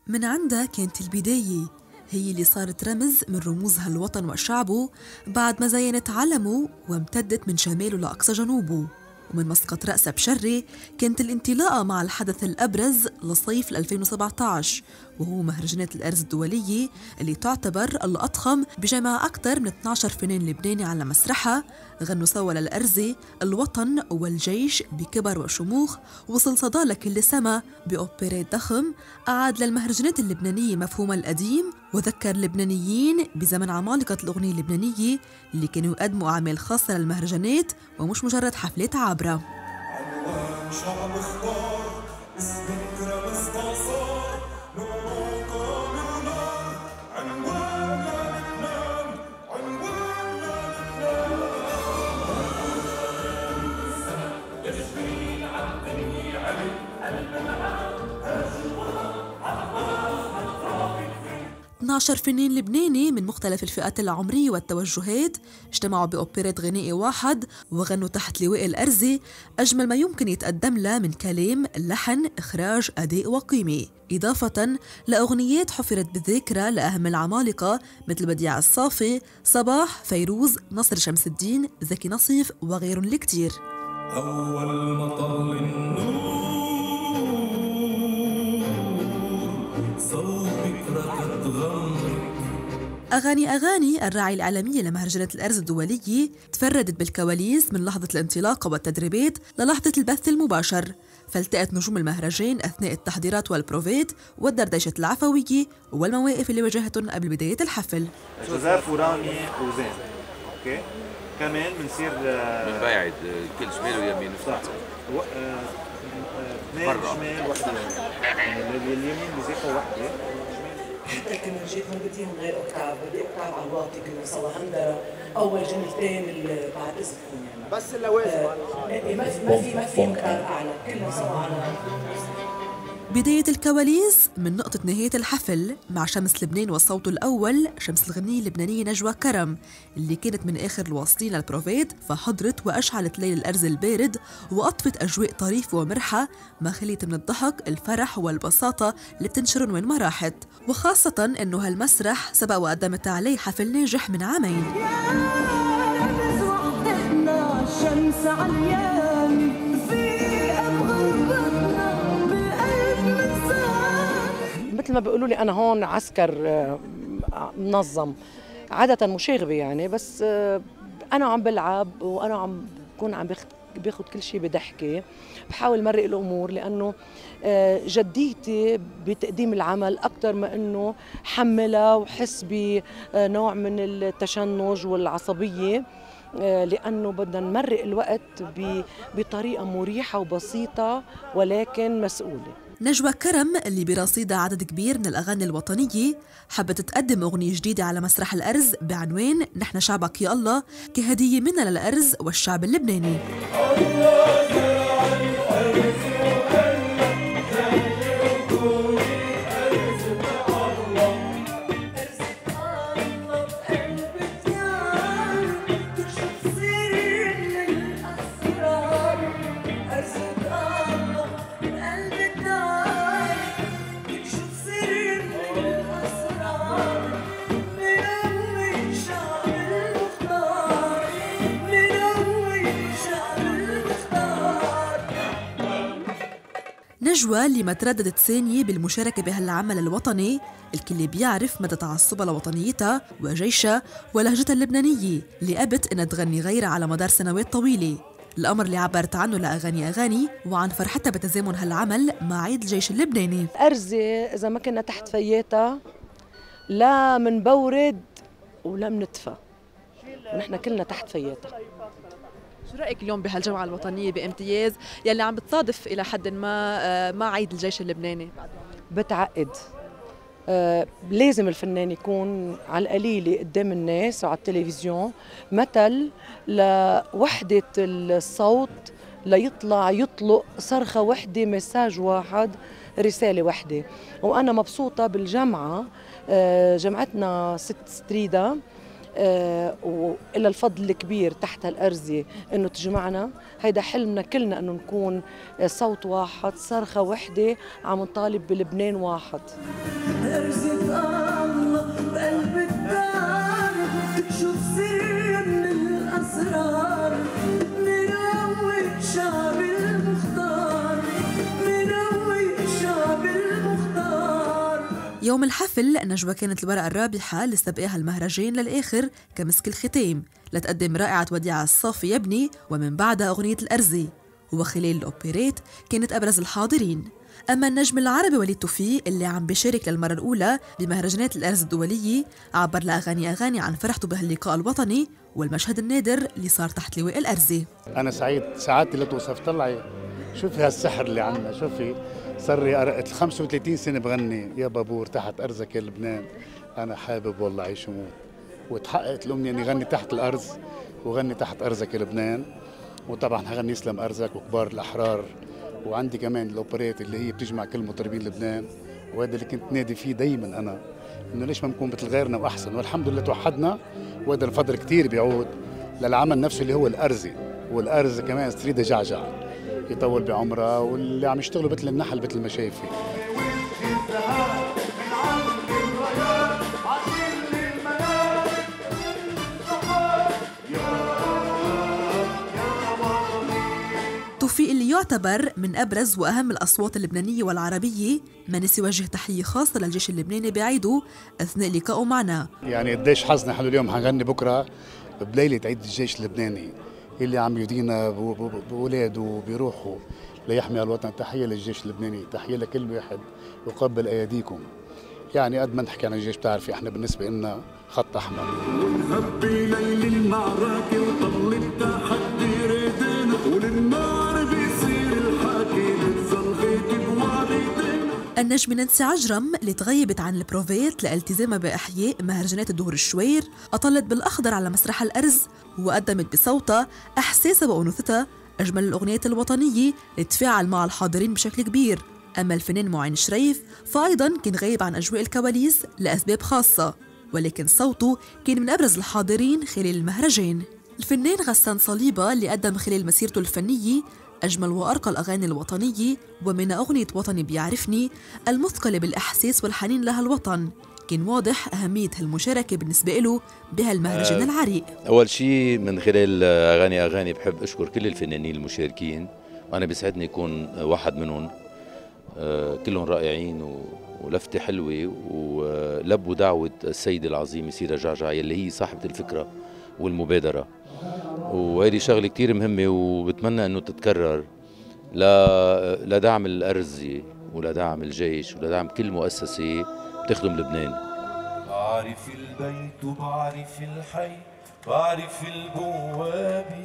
من عندها كانت البداية، هي اللي صارت رمز من رموز هالوطن وشعبه بعد ما زينت علمه وامتدت من شماله لأقصى جنوبه. ومن مسقط رأسها بشري كانت الانطلاقة مع الحدث الأبرز لصيف 2017، وهو مهرجانات الأرز الدولية اللي تعتبر الأضخم، بجمع أكثر من 12 فنان لبناني على مسرحها غنوا سوا للأرزة الوطن والجيش بكبر وشموخ. وصل صدى لكل سما بأوبريت ضخم أعاد للمهرجانات اللبنانية مفهومها القديم، وذكر اللبنانيين بزمن عمالقة الأغنية اللبنانية اللي كانوا يقدموا أعمال خاصة للمهرجانات ومش مجرد حفلات عابرة. عنوان شعب اختار اسم رمز صار نور قانون عنوان لبنان عنوان لبنان 12 فنان لبناني من مختلف الفئات العمرية والتوجهات اجتمعوا بأوبريت غنائي واحد وغنوا تحت لواء الأرزة أجمل ما يمكن يتقدم له من كلام، لحن، إخراج، أداء وقيمة، إضافة لأغنيات حفرت بالذاكرة لأهم العمالقة مثل بديع الصافي، صباح، فيروز، نصر شمس الدين، زكي نصيف وغيرهم الكتير. أول مطر النور صوبك ركض غمرك. أغاني الراعي الإعلامية لمهرجانات الأرز الدولية تفردت بالكواليس من لحظة الانطلاقة والتدريبات للحظة البث المباشر، فالتقت نجوم المهرجان أثناء التحضيرات والبروفات والدردشة العفوية والمواقف اللي واجهتهم قبل بداية الحفل. جوزيف ورامي وزين، أوكي؟ كمان بنصير من بعيد كل شمال ويمين صح. اثنين شمال وحده يعني اليمين بزيقوا وحده. حتى كنا جيتهم بديهم غير اوكتاف، بدي اوكتاف على الواطي كنا سوا هندرة اول جملتين بعد اذنكم يعني بس اللوازم ما في اوكتاف اعلى كلنا سوا على. بداية الكواليس من نقطة نهاية الحفل مع شمس لبنان وصوته الأول شمس الغنية اللبنانية نجوى كرم اللي كانت من آخر الواصلين للبروفات، فحضرت وأشعلت ليل الأرز البارد وأطفت أجواء طريفة ومرحة ما خليت من الضحك، الفرح والبساطة اللي بتنشرن وين ما راحت، وخاصة إنه هالمسرح سبق وقدمت عليه حفل ناجح من عامين. شمس عاليامي في مثل ما بيقولوا لي أنا هون عسكر منظم، عادة مشاغبة يعني، بس أنا عم بلعب وأنا عم بكون عم باخد كل شيء بضحكة، بحاول مرق الأمور لأنه جديتي بتقديم العمل أكثر ما أنه حملها وحس بنوع من التشنج والعصبية، لأنه بدنا نمرق الوقت بطريقة مريحة وبسيطة ولكن مسؤولة. نجوى كرم اللي برصيدها عدد كبير من الأغاني الوطنية حبت تقدم أغنية جديدة على مسرح الأرز بعنوان نحن شعبك يا الله، كهدية منا للأرز والشعب اللبناني. نجوى اللي ما ترددت ثانية بالمشاركة بهالعمل الوطني، الكل بيعرف مدى تعصبها لوطنيتها وجيشها ولهجتها اللبنانية اللي أبت إنها تغني غيرها على مدار سنوات طويلة، الأمر اللي عبرت عنه لأغاني وعن فرحتها بتزامن هالعمل مع عيد الجيش اللبناني. أرزة إذا ما كنا تحت فياتها لا من بورد ولا منتفى، ونحن كلنا تحت فياتها. شو رأيك اليوم بهالجمعة الوطنية بامتياز يلي عم بتصادف إلى حد ما مع عيد الجيش اللبناني؟ بتعقد، لازم الفنان يكون على القليلة قدام الناس وعلى التلفزيون مثل لوحدة الصوت، ليطلع يطلق صرخة وحدة، مساج واحد، رسالة وحدة. وأنا مبسوطة بالجامعة، جامعتنا ست ستريدا وإلى الفضل الكبير تحت الأرزة إنه تجمعنا. هيدا حلمنا كلنا إنه نكون صوت واحد، صرخة وحدة، عم نطالب بلبنان واحد. أرزة الله بقلب الدار تكشف سر من الأسرار، مروق شعب المختار، مروق شعب المختار. يوم الحفل النجوى كانت الورقة الرابحة اللي استبقاها المهرجان للآخر كمسك الختام لتقدم رائعة وديعة الصافي يا ابني ومن بعدها أغنية الأرزي. وخلال الأوبريت كانت أبرز الحاضرين. أما النجم العربي وليد توفيق اللي عم بيشارك للمرة الأولى بمهرجانات الأرز الدولية عبر لأغاني عن فرحته بهاللقاء الوطني والمشهد النادر اللي صار تحت لواء الأرزي. أنا سعيد، سعادتي لا توصف. طلعي شوفي هالسحر اللي عندنا، شوفي صار لي 35 سنة بغني يا بابور تحت أرزك يا لبنان. أنا حابب والله أعيش وموت، وتحققت الأمنية إني غني تحت الأرز وغني تحت أرزك يا لبنان. وطبعا هغني يسلم أرزك وكبار الأحرار، وعندي كمان الأوبريت اللي هي بتجمع كل مطربين لبنان، وهذا اللي كنت نادي فيه دايما أنا، إنه ليش ما نكون مثل غيرنا وأحسن. والحمد لله توحدنا، وهذا الفضل كتير بيعود للعمل نفسه اللي هو الأرزي. والأرز كمان ستريدة جعجع يطول بعمره، واللي عم يشتغلوا مثل النحل مثل ما شايفين. توفيق اللي يعتبر من أبرز وأهم الأصوات اللبنانية والعربية ما نسي يوجه تحية خاصة للجيش اللبناني بعيده أثناء لقائه معنا. يعني قديش حظنا حلو اليوم حنغني بكرة بليلة عيد الجيش اللبناني اللي عم يدينا بأولاده وبيروحوا ليحمي الوطن. تحية للجيش اللبناني، تحية لكل واحد يقبل أيديكم. يعني قد ما نحكي عن الجيش بتعرفي احنا بالنسبة لنا خط أحمر. ونهبي ليل المعركة وطل التحدي ريدنا، وللنار بيصير الحكي بتظل غيتي بوالدنا. النجمة نانسي عجرم اللي تغيبت عن البروفيت لالتزامها بإحياء مهرجانات الدهور الشوير أطلت بالأخضر على مسرح الأرز وقدمت بصوتها إحساسها وأنوثتها أجمل الأغنيات الوطنية اللي تفاعل مع الحاضرين بشكل كبير. أما الفنان معين شريف فأيضاً كان غايب عن أجواء الكواليس لأسباب خاصة، ولكن صوته كان من أبرز الحاضرين خلال المهرجان. الفنان غسان صليبة اللي قدم خلال مسيرته الفنية أجمل وأرقى الأغاني الوطنية، ومن أغنية وطني بيعرفني المثقلة بالإحساس والحنين لها الوطن. كان واضح أهمية هالمشاركة بالنسبة له بهالمهرجان العريق. أول شيء من خلال أغاني بحب أشكر كل الفنانين المشاركين، وأنا بيسعدني يكون واحد منهم. كلهم رائعين ولفتة حلوة، ولبوا دعوة السيدة العظيمة سيرة جعجع يلي هي صاحبة الفكرة والمبادرة، وهذه شغلة كتير مهمة وبتمنى أنه تتكرر لدعم الأرزي ولدعم الجيش ولدعم كل مؤسسة بتخدم لبنان. بعرف البيت وبعرف الحي بعرف البوابي،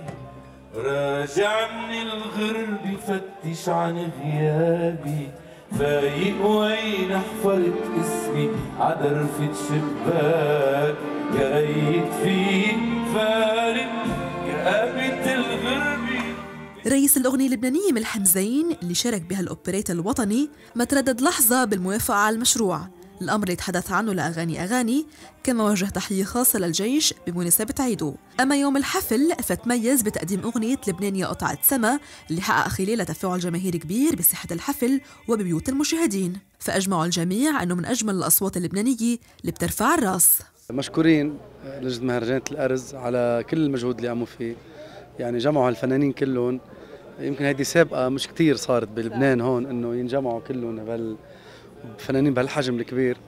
راجع من الغرب فتش عن غيابي، فايق وين حفرت اسمي عدرفة شباك، قريت فيه فارق كآبة الغربي. رئيس الأغنية اللبنانية ملحم زين اللي شارك بها الأوبريت الوطني ما تردد لحظة بالموافقة على المشروع، الأمر اللي تحدث عنه لأغاني كما وجه تحية خاصة للجيش بمناسبة عيده. أما يوم الحفل فتميز بتقديم أغنية لبنان يا قطعة سما اللي حقق خلالها تفاعل جماهيري كبير بساحة الحفل وببيوت المشاهدين، فأجمعوا الجميع أنه من أجمل الأصوات اللبنانية اللي بترفع الراس. مشكورين لجنة مهرجانات الأرز على كل المجهود اللي عملوا فيه، يعني جمعوا الفنانين كلهم. يمكن هذه سابقة مش كتير صارت بلبنان هون انه ينجمعوا كلهم فنانين بهالحجم الكبير.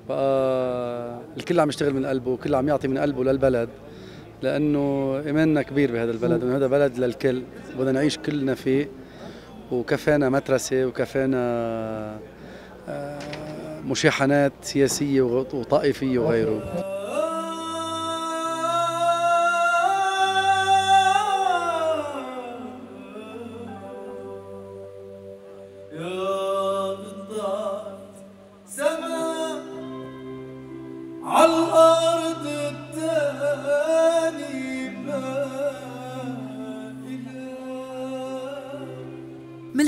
بقى الكل عم يشتغل من قلبه وكل عم يعطي من قلبه للبلد، لانه ايماننا كبير بهذا البلد، وهذا بلد للكل بدنا نعيش كلنا فيه، وكفانا مترسه وكفانا مشاحنات سياسيه وطائفيه وغيره.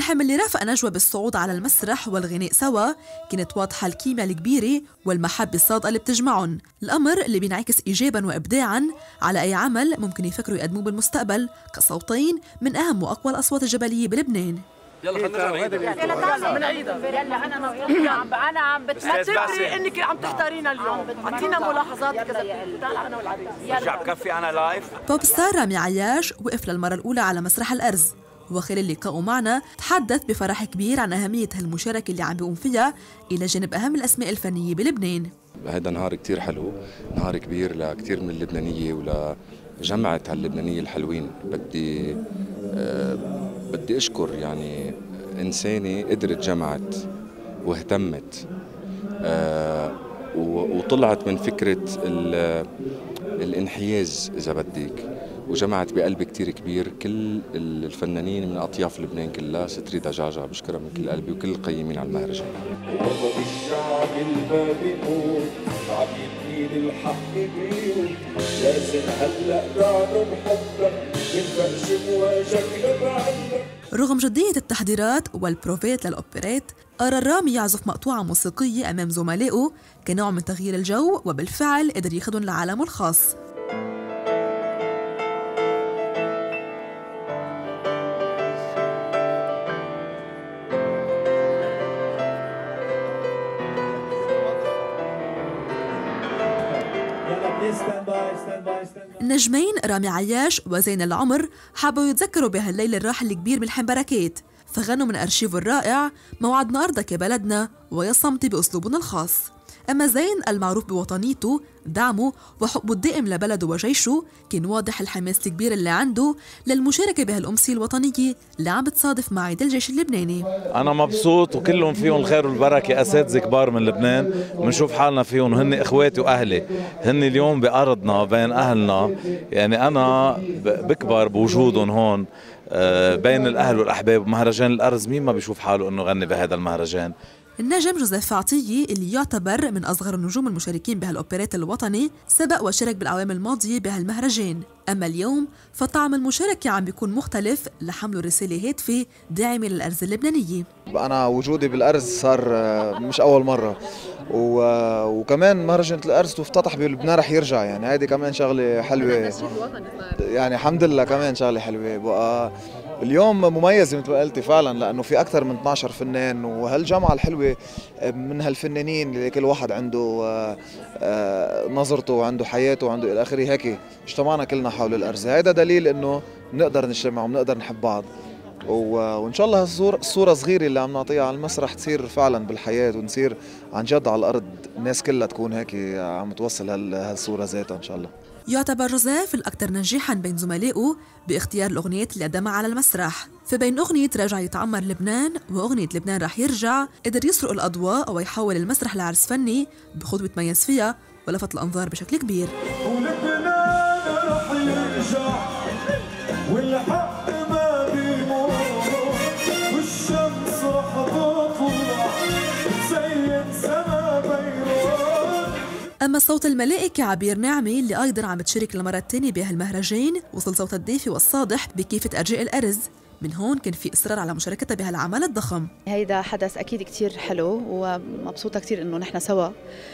الملحم اللي رافق نجوى بالصعود على المسرح والغناء سوا كانت واضحة الكيمياء الكبيرة والمحبة الصادقة اللي بتجمعهم، الأمر اللي بينعكس إيجاباً وإبداعاً على أي عمل ممكن يفكروا يقدموه بالمستقبل كصوتين من أهم وأقوى الأصوات الجبلية بلبنان. يلا خلينا نعيدها. يلا بنعيدها. يلا انا عم بتمثلي انك عم تحتارينا اليوم، اعطينا ملاحظات كذا. تعال انا والعريس. رجع بكفي انا لايف. بوب ستار رامي عياش وقف للمرة الأولى على مسرح الأرز، وخلال لقائه معنا تحدث بفرح كبير عن أهمية هالمشاركة اللي عم بيقوم فيها إلى جانب أهم الأسماء الفنية بلبنان. هذا نهار كتير حلو، نهار كبير لكتير من اللبنانية ولجمعة اللبنانية الحلوين. بدي أشكر يعني إنسانة قدرت جمعت واهتمت وطلعت من فكرة الانحياز إذا بدك، وجمعت بقلب كتير كبير كل الفنانين من أطياف لبنان كلها. ست ريتا جعجع بشكرها من كل قلبي وكل القيمين على المهرجان. وضع الشعب البابئون عم يبني للحق بيون، لازم هلا تعلم حبك ينفعش مواجهك لبعدك. رغم جدية التحضيرات والبروفات للأوبريت، قرر رامي يعزف مقطوعة موسيقية أمام زملائه كنوع من تغيير الجو، وبالفعل قدر ياخدهم لعالمه الخاص. النجمين رامي عياش وزين العمر حابوا يتذكروا بهالليلة الراحل الكبير ملحم بركات، فغنوا من أرشيفه الرائع موعدنا أرضك يا بلدنا ويا صمتي بأسلوبنا الخاص. أما زين المعروف بوطنيته، دعمه وحبه الدائم لبلده وجيشه، كان واضح الحماس الكبير اللي عنده للمشاركة بهالأمسية الوطنية اللي عم بتصادف مع عيد الجيش اللبناني. أنا مبسوط وكلهم فيهم الخير والبركة، أساتذة كبار من لبنان وبنشوف حالنا فيهم وهن إخواتي وأهلي، هن اليوم بأرضنا بين أهلنا، يعني أنا بكبر بوجودهم هون بين الأهل والأحباب. مهرجان الأرز مين ما بيشوف حاله إنه غني بهذا المهرجان. النجم جوزيف عطية اللي يعتبر من أصغر النجوم المشاركين بهالأوبريت الوطني سبق وشارك بالأعوام الماضية بهالمهرجان، أما اليوم فطعم المشاركة عم بيكون مختلف لحمله رسالة هادفة داعمة للأرز اللبنانية. أنا وجودي بالأرز صار مش أول مرة، وكمان مهرجان الأرز افتتح بلبنان رح يرجع، يعني هيدي كمان شغلة حلوة، يعني الحمد لله كمان شغلة حلوة. بقى اليوم مميز مثل ما قلتي فعلا، لأنه في أكثر من 12 فنان، وهالجمعة الحلوة من هالفنانين اللي كل واحد عنده نظرته وعنده حياته وعنده إلى آخره، هيك اجتمعنا كلنا حول الأرز. هذا دليل إنه نقدر نجتمع وبنقدر نحب بعض، وإن شاء الله الصورة صغيرة اللي عم نعطيها على المسرح تصير فعلا بالحياة، ونصير عن جد على الأرض الناس كلها تكون هيك عم توصل هالصورة ذاتها إن شاء الله. يعتبر جوزيف الأكثر نجاحاً بين زملائه باختيار الأغنيات اللي قدمها على المسرح، فبين أغنية راجع يتعمر لبنان وأغنية لبنان رح يرجع قدر يسرق الأضواء ويحول المسرح لعرس فني بخطوة تميز فيها ولفت الأنظار بشكل كبير. ولبنان رح يرجع والحق ما بيموت والشمس رح تطلع تزين سما بيروت. أما صوت الملائكة عبير نعمي اللي أيضاً عم تشارك للمرة الثانية بهالمهرجان، وصل صوت الدافي والصادح بكافة أرجاء الأرز. من هون كان في إصرار على مشاركتها بهالعمل الضخم. هيدا حدث أكيد كتير حلو، ومبسوطة كتير إنه نحن سوا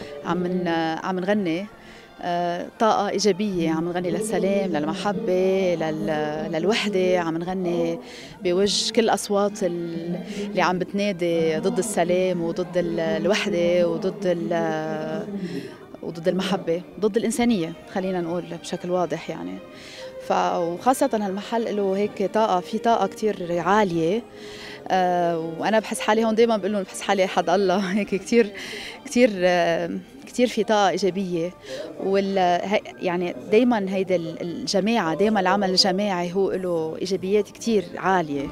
عم نغني طاقة إيجابية، عم نغني للسلام، للمحبة، للوحدة، عم نغني بوجه كل الأصوات اللي عم بتنادي ضد السلام وضد الوحدة وضد المحبة، ضد الإنسانية، خلينا نقول بشكل واضح يعني. وخاصة هالمحل له هيك طاقة، في طاقة كتير عالية، وأنا بحس حالي هون دايما بقول لهم بحس حالي حد الله هيك كتير كتير كتير في طاقة إيجابية. يعني دايما هيدا الجماعة، دايما العمل الجماعي هو له إيجابيات كتير عالية.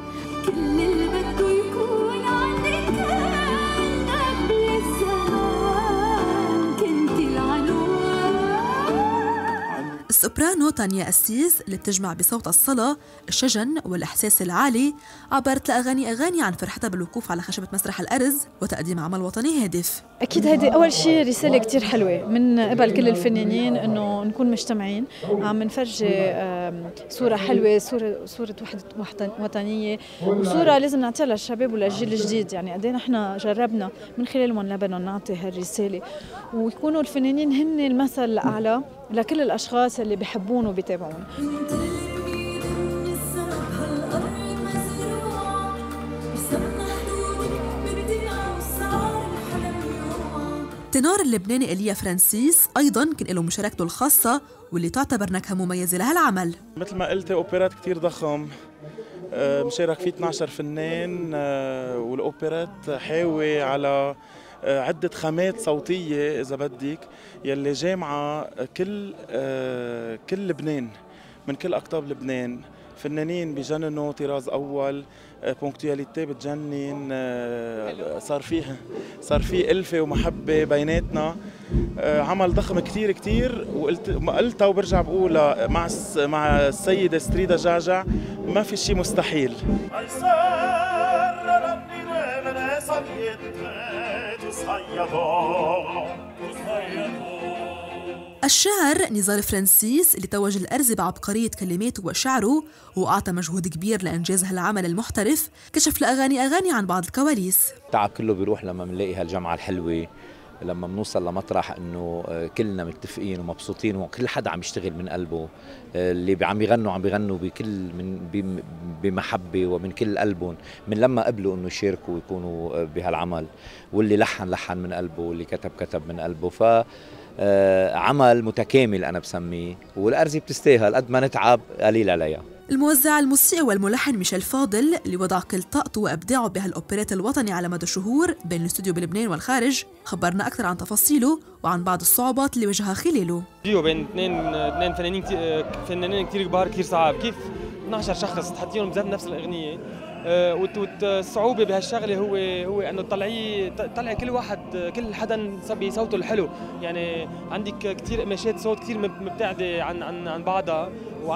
السوبرانو تانيا أسيس اللي بتجمع بصوت الصلاة الشجن والإحساس العالي عبرت لأغاني عن فرحتها بالوقوف على خشبة مسرح الأرز وتقديم عمل وطني هادف. أكيد هذه أول شيء رسالة كتير حلوة من قبل كل الفنانين إنه نكون مجتمعين، عم نفرجي صورة حلوة، صورة وحدة وطنية، وصورة لازم نعطيها للشباب وللجيل الجديد. يعني قد ايه نحن جربنا من خلالهم لبنان نعطي هالرسالة، ويكونوا الفنانين هن المثل الأعلى لكل الأشخاص اللي بيحبون وبيتابعون. التنار اللبناني إيليا فرانسيس أيضاً كان له مشاركته الخاصة واللي تعتبر نكهة مميزة لهالعمل. مثل ما قلت أوبرات كتير ضخم، مشارك فيه 12 فنان، والأوبرات حاوي على عدة خامات صوتية إذا بدك يلي جامعة كل لبنان من كل أقطاب لبنان. فنانين بجننوا طراز أول، بونكتواليتي بتجنن، صار فيه ألفة ومحبة بيناتنا. عمل ضخم كتير كتير، وقلتها وبرجع بقولها مع السيدة ستريدا جعجع، ما في شيء مستحيل. الشاعر نزار فرانسيس اللي توج الأرز بعبقرية كلماته وشعره وأعطى مجهود كبير لإنجاز هالعمل المحترف، كشف لأغاني عن بعض الكواليس. التعب كله بيروح لما بنلاقي هالجمعة الحلوة، لما بنوصل لمطرح انه كلنا متفقين ومبسوطين وكل حدا عم يشتغل من قلبه، اللي عم بيغنوا بمحبه ومن كل قلبهم، من لما قبلوا انه يشاركوا ويكونوا بهالعمل، واللي لحن من قلبه واللي كتب من قلبه. ف عمل متكامل أنا بسميه، والأرزي بتستاهل قد ما نتعب قليل عليها. الموزع الموسيقي والملحن ميشيل فاضل اللي وضع كل طاقته وإبداعه بهالأوبرات الوطني على مدى شهور بين الاستوديو بلبنان والخارج، خبرنا أكثر عن تفاصيله وعن بعض الصعوبات اللي واجهها خلاله. بين اثنين فنانين كتير كبار كتير صعب، كيف 12 شخص تحطيهم بذات نفس الأغنية. والصعوبة بهالشغله هو انه طلعي كل حدا بصوته الحلو. يعني عندك كثير قماشات صوت كثير مبتعده عن بعضها،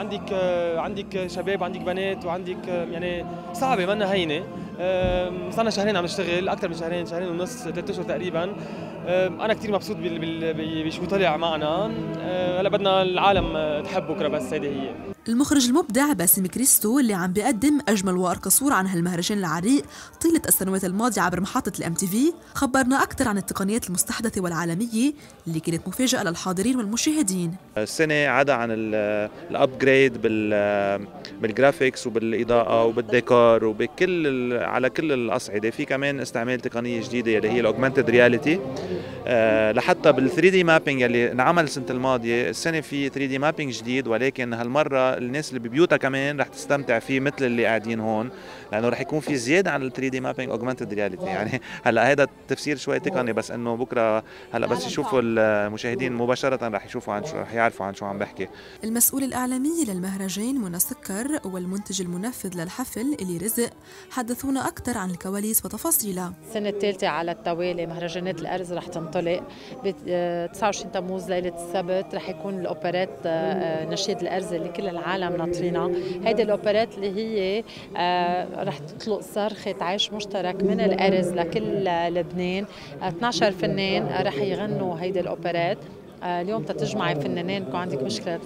وعندك شباب وعندك بنات وعندك يعني صعبه منا هينه. صرنا شهرين عم نشتغل، اكثر من شهرين ونص، 3 اشهر تقريبا. انا كثير مبسوط بشو طلع معنا. هلا بدنا العالم تحب بكره، بس هذه هي. المخرج المبدع باسم كريستو اللي عم بيقدم أجمل وأرقى صورة عن هالمهرجان العريق طيلة السنوات الماضية عبر محطة الMTV، خبرنا أكثر عن التقنيات المستحدثة والعالمية اللي كانت مفاجأة للحاضرين والمشاهدين. السنة عدا عن الأبجريد بالجرافيكس وبالإضاءة وبالديكور على كل الأصعدة، في كمان استعمال تقنية جديدة اللي هي الأوجمانتد رياليتي، لحتى بال3D مابينج اللي انعمل السنة الماضية. السنة في 3D مابينج جديد، ولكن هالمرة الناس اللي ببيوتها كمان رح تستمتع فيه مثل اللي قاعدين هون، لانه رح يكون في زياده عن ال3D مابينج اوجمانتد رياليتي. يعني هلا هذا التفسير شوي تقني، بس انه بكره هلا بس يشوفوا المشاهدين مباشره رح يعرفوا عن شو عم بحكي. المسؤول الاعلامي للمهرجان منى سكر والمنتج المنفذ للحفل الي رزق حدثونا اكثر عن الكواليس وتفاصيلها. السنه الثالثه على التوالي مهرجانات الارز رح تنطلق ب 29 تموز ليله السبت. رح يكون الاوبرات نشيد الارز اللي كل العالم ناطرينها. هيدي الاوبرات اللي هي رح تطلق صرخة عيش مشترك من الأرز لكل لبنان. 12 فنان رح يغنوا هيدي الأوبرات. اليوم تتجمعي فنانين بكون عندك مشكلة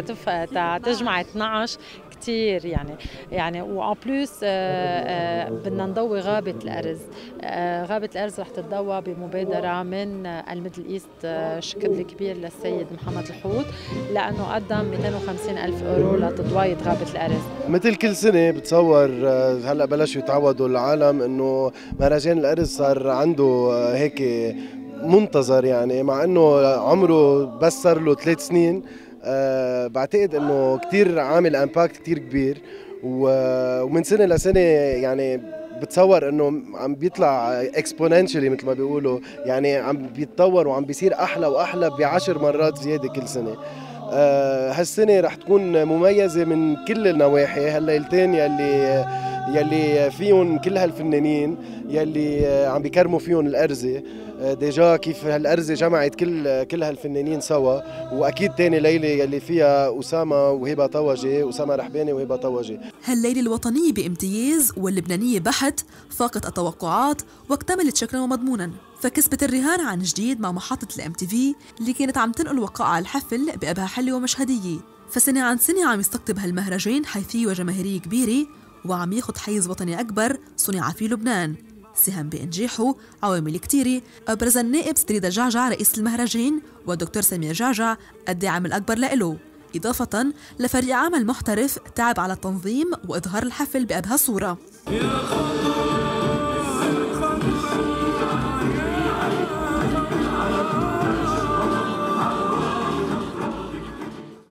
تجمعي 12 كتير يعني وان بلوس بدنا نضوي غابة الأرز. غابة الأرز رح تتضوى بمبادرة من الميدل ايست، شكر الكبير للسيد محمد الحوت لأنه قدم 250,000 يورو لتضوية غابة الأرز. مثل كل سنة بتصور هلا بلشوا يتعودوا العالم انه مهرجان الأرز صار عنده هيك منتظر، يعني مع انه عمره بس صار له 3 سنين. بعتقد انه كتير عامل امباكت كتير كبير، ومن سنه لسنه يعني بتصور انه عم بيطلع اكسبوننشلي مثل ما بيقولوا، يعني عم بيتطور وعم بيصير احلى واحلى ب10 مرات زياده كل سنه. هالسنه رح تكون مميزه من كل النواحي. هالليلتين يلي فيهم كل هالفنانين يلي عم بيكرموا فيهم الأرزة. ديجا كيف هالأرزة جمعت كل هالفنانين سوا، وأكيد تاني ليلة يلي فيها أسامة وهبة طوجي، أسامة رحباني وهبة طوجي. هالليلة الوطنية بامتياز واللبنانية بحت فاقت التوقعات واكتملت شكلا ومضمونا، فكسبت الرهان عن جديد مع محطة الMTV اللي كانت عم تنقل وقائع الحفل بأبها حلة ومشهدية. فسنة عن سنة عم يستقطب هالمهرجان حيثية وجماهيرية كبيرة وعم ياخد حيز وطني أكبر صنع في لبنان. ساهم بإنجاحه عوامل كتيرة، أبرز النائب ستريدا جعجع رئيس المهرجان والدكتور سمير جعجع الداعم الأكبر لإله، إضافة لفريق عمل محترف تعب على التنظيم وإظهار الحفل بأبهى صورة.